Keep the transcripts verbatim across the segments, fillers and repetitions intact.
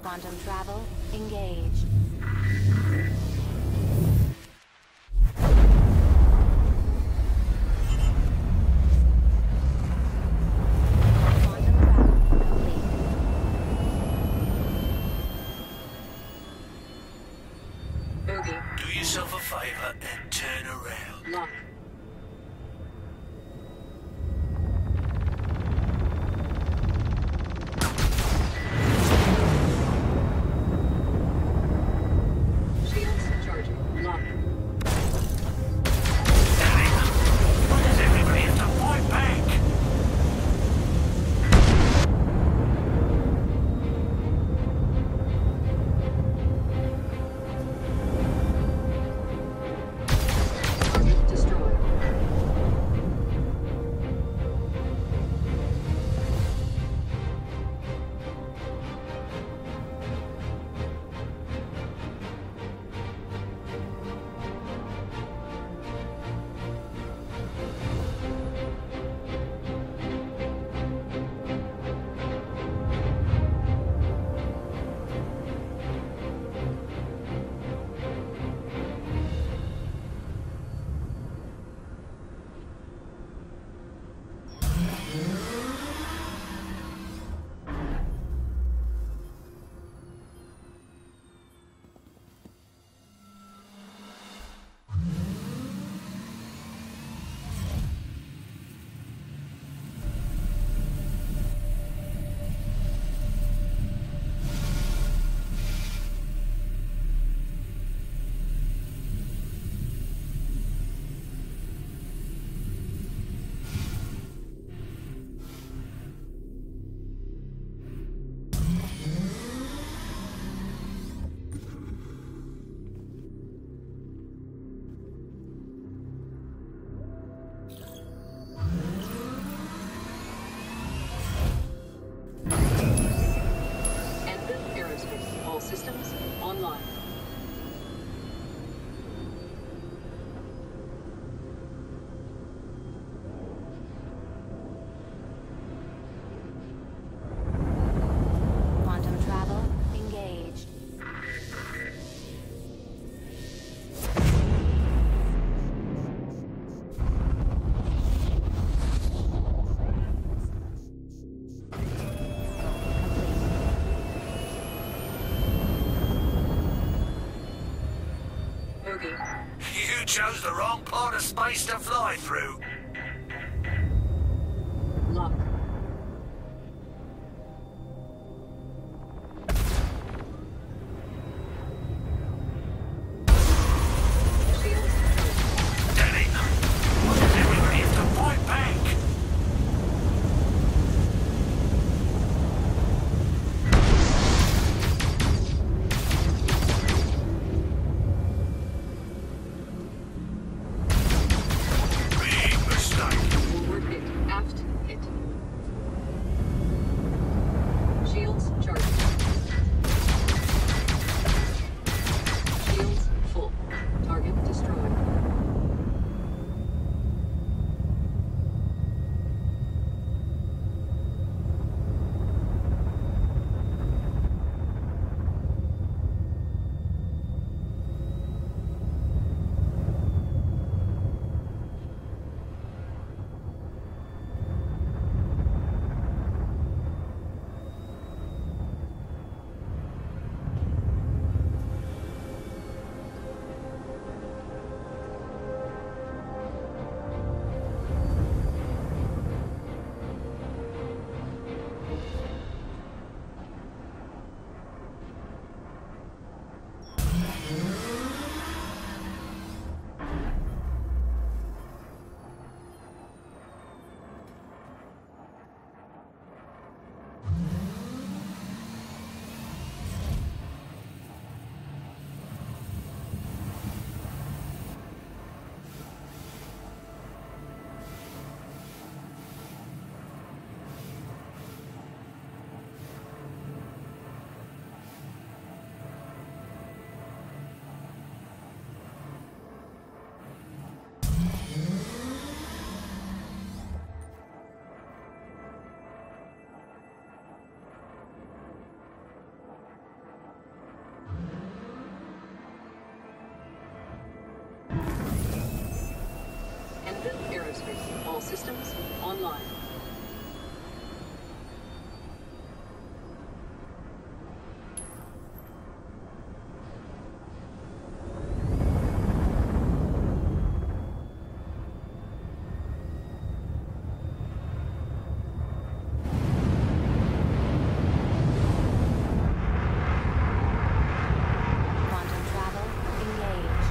Quantum travel engaged. Do yourself a favor and turn around. Lock. Shields charging. Lock. Why does everybody have to fight back? Target destroyed. All systems online. Quantum travel engaged. You chose the wrong part of space to fly through. Lock. Shields charging. Damn it! Why does everybody have to fight back? Big systems online. Quantum travel engaged.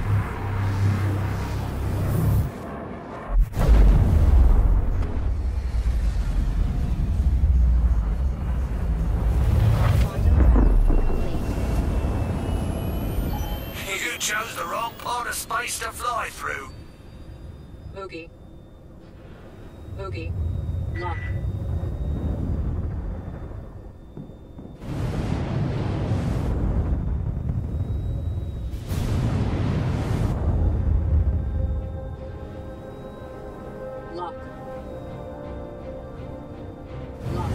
Quantum travel complete. You chose the wrong part of space to fly through. Bogey. Bogey. Lock. Lock. Lock.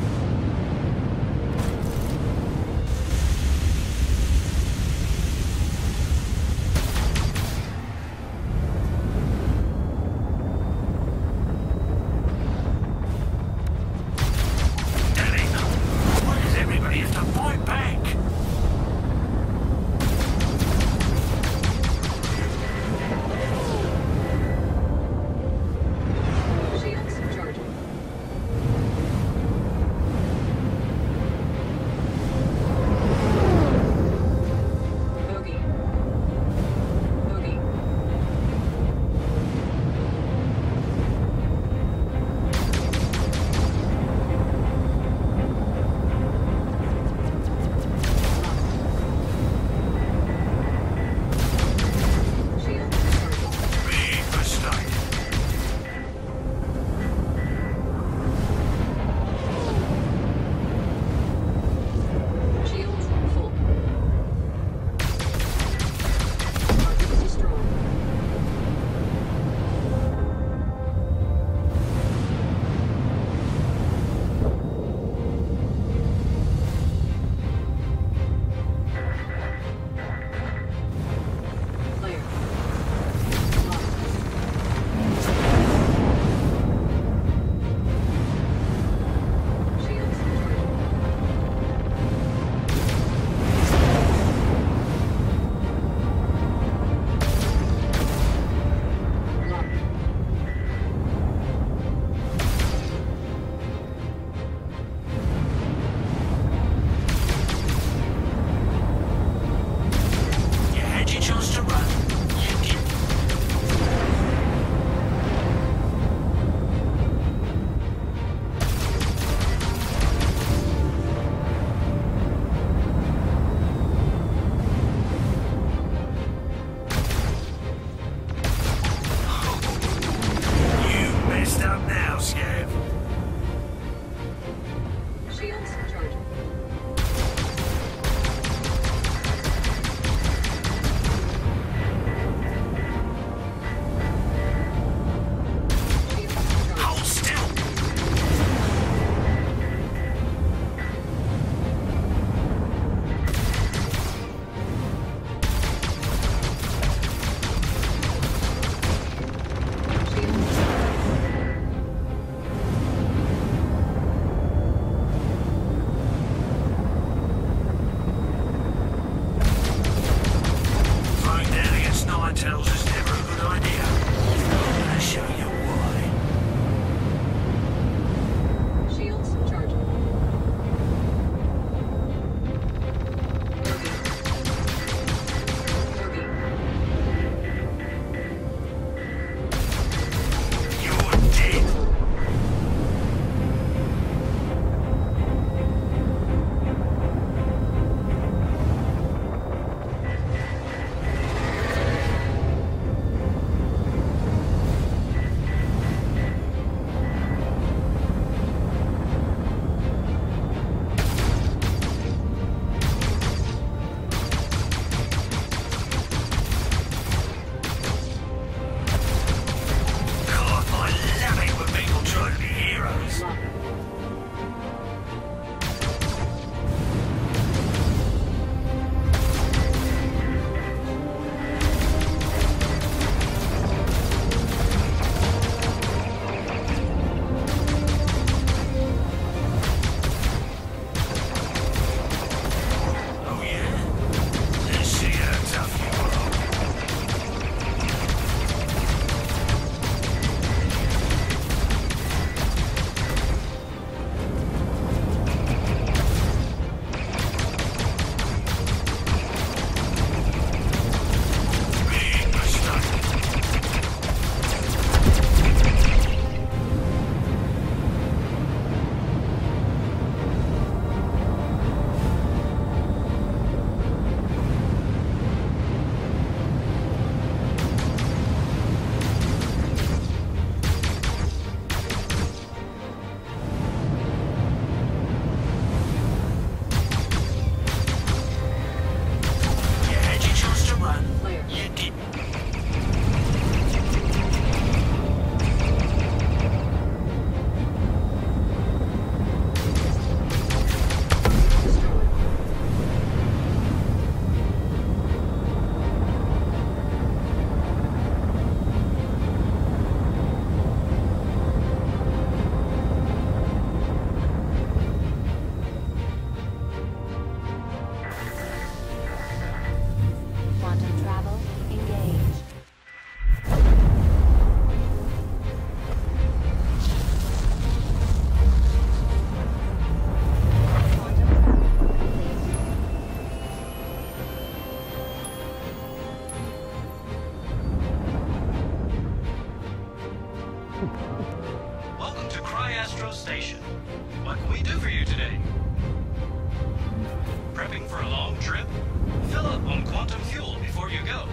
Ellie, why does everybody have to fight back? Shields charging. Bogey. Bogey. Shields charging. Big mistake. Shields full. Target destroyed. Clear. Locked. Shields charging. Locked. You had your chance to run. You didn't. You messed up now, Scav. Shields charging. Shields charging. Hold still. Shields Throwing down against nine tails is never a good idea. I'm gonna show you why. Shields charging. Bogey. Bogey. You're dead. Cosmos Station. What can we do for you today? Prepping for a long trip? Fill up on quantum fuel before you go.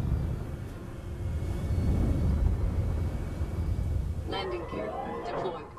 Landing gear deployed.